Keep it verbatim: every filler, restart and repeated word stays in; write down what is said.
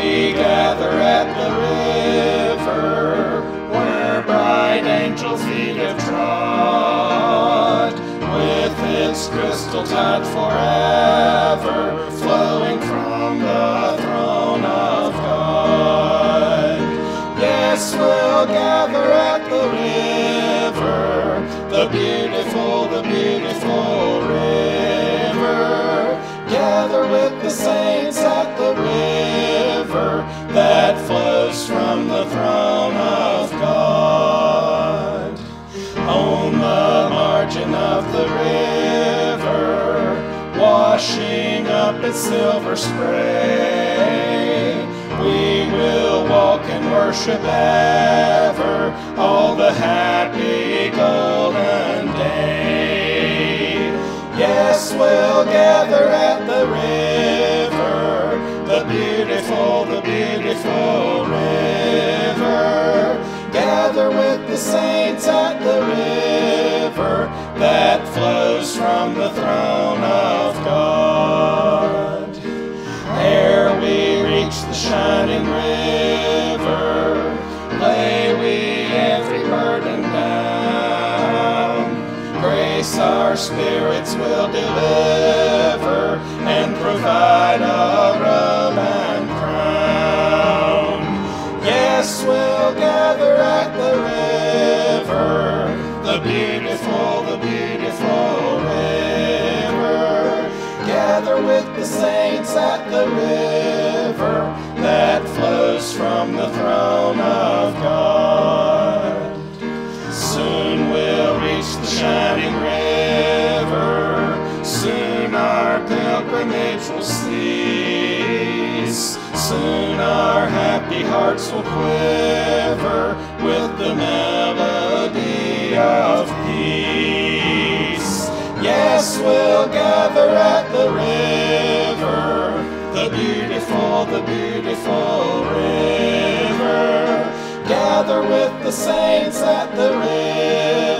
We gather at the river where bright angels' feet have trod, with its crystal tide forever flowing from the throne of God. Yes, we'll gather at the river, the beautiful, the beautiful river. Gather with the saints at the river that flows from the throne of God. On the margin of the river, washing up its silver spray, we will walk and worship ever all the happy golden day. Yes, we'll gather at the river, the beautiful, the beautiful river. Gather with the saints at the river that flows from the throne of God. Ere we reach the shining river, lay we every burden down. Grace our spirits will deliver and provide a robe and crown. Yes, we'll gather at the river, the beautiful, the beautiful river. Gather with the saints at the river that flows from the throne of God. Soon we'll reach the shining river, soon our pilgrimage will cease. Soon our happy hearts will quiver with the melody of peace. Yes, we'll gather at the river, the beautiful, the beautiful river. Gather with the saints at the river